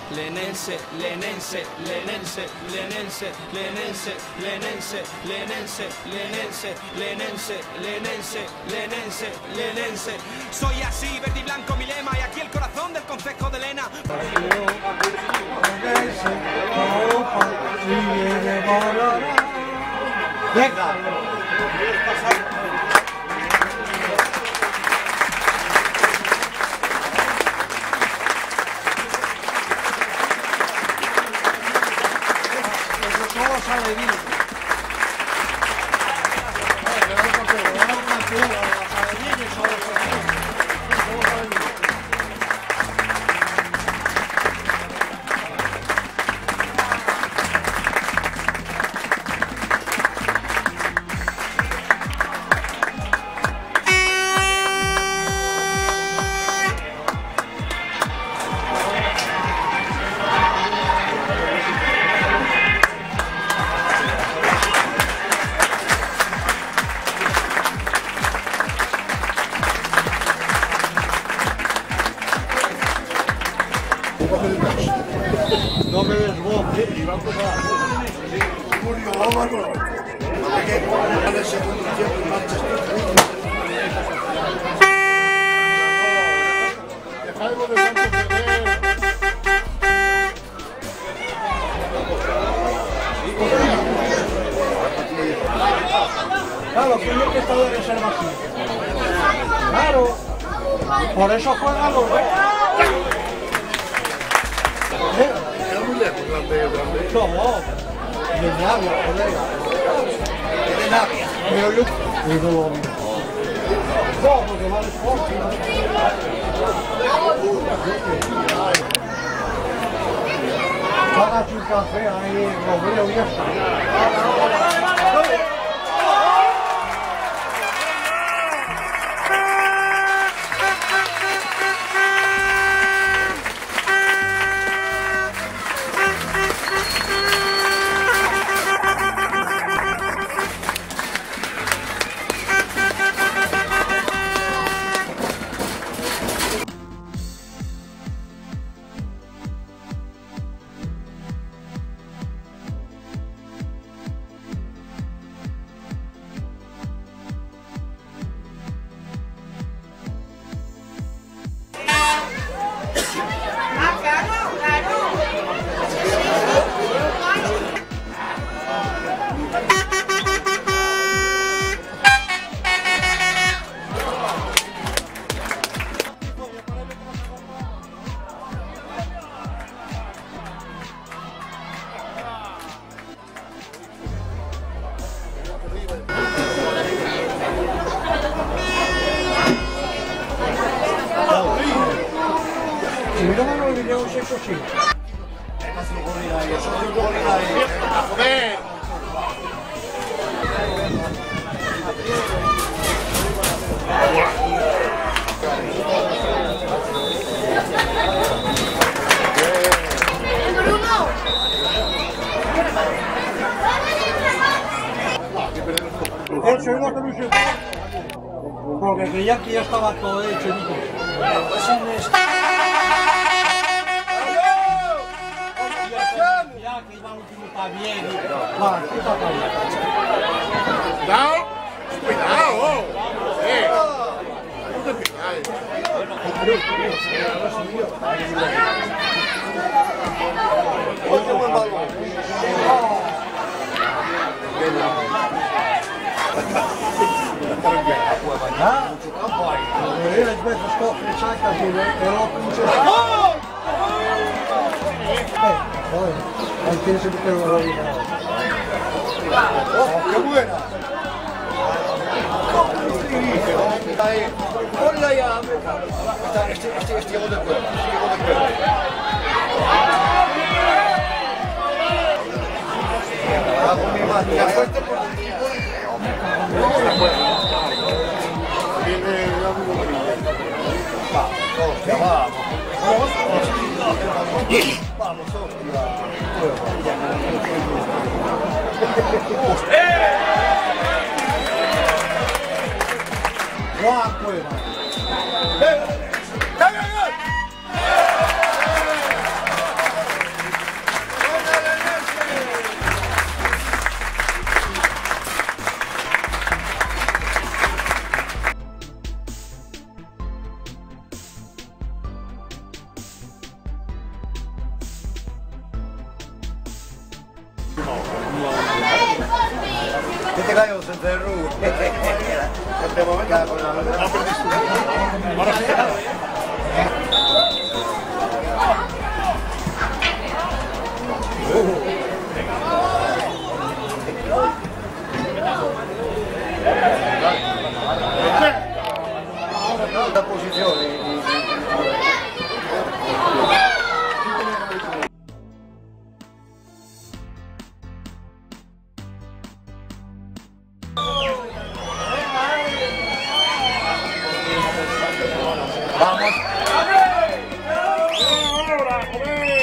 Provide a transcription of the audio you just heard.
lenense, lenense, lenense, lenense, lenense, lenense, lenense, lenense, lenense, lenense, lenense, lenense. Soy así, verde y blanco mi lema, y aquí el corazón del concejo de Lena. Todo sale bien. No me desboque y va a tomar. Julio, vámonos. Vale, segundo tiempo en Manchester. Dejadlo de tanto perder. Claro, ¿quién es que está de reserva aquí? Claro, por eso juegan los dos. Está muy lejos, grande. No, de Navia, colega. De Navia. Pero yo no lo vi. No, porque va de Sporting. Págate un café ahí, lo veo y ya está. Mira, el video es eso sí. ¡Joder! Eso es lo que me hizo. Porque creía que ya estaba todo hecho. Ya que iba último está bien. Va, ¿qué está bien? Cuidado, cuidado. No te pilláis. Oye, buen balón. Mucho campo ahí. Las veces coge, sacas y el otro mucho. Joder, ahí tienes el que lo doy. ¡Oh, qué buena! Ponla ya, este llegó de cuerda, Hago mi mano, ya fuerte por viene la hostia, vamos. Vamos, Juan Cueva. Che te caigo senza il rugo? Abbiamo mancato la posizione. Vamos.